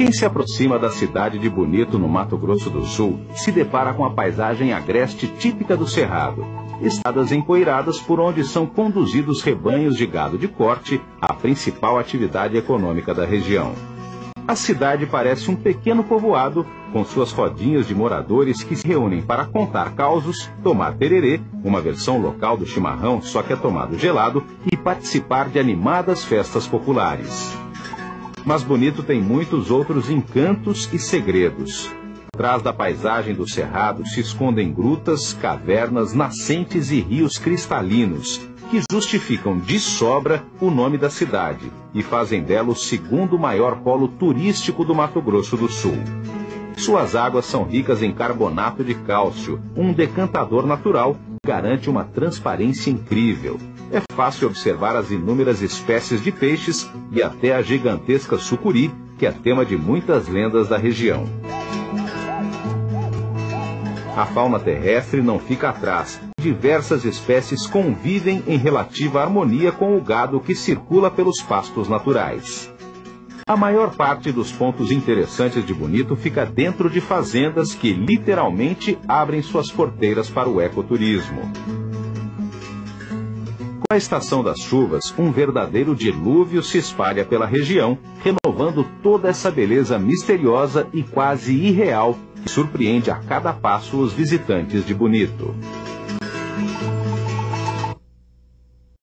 Quem se aproxima da cidade de Bonito, no Mato Grosso do Sul, se depara com a paisagem agreste típica do Cerrado. Estradas empoeiradas por onde são conduzidos rebanhos de gado de corte, a principal atividade econômica da região. A cidade parece um pequeno povoado, com suas rodinhas de moradores que se reúnem para contar causos, tomar tererê, uma versão local do chimarrão, só que é tomado gelado, e participar de animadas festas populares. Mas Bonito tem muitos outros encantos e segredos. Atrás da paisagem do Cerrado se escondem grutas, cavernas, nascentes e rios cristalinos, que justificam de sobra o nome da cidade e fazem dela o segundo maior polo turístico do Mato Grosso do Sul. Suas águas são ricas em carbonato de cálcio, um decantador natural que garante uma transparência incrível. É fácil observar as inúmeras espécies de peixes e até a gigantesca sucuri, que é tema de muitas lendas da região. A fauna terrestre não fica atrás. Diversas espécies convivem em relativa harmonia com o gado que circula pelos pastos naturais. A maior parte dos pontos interessantes de Bonito fica dentro de fazendas que literalmente abrem suas porteiras para o ecoturismo. Com a estação das chuvas, um verdadeiro dilúvio se espalha pela região, renovando toda essa beleza misteriosa e quase irreal que surpreende a cada passo os visitantes de Bonito.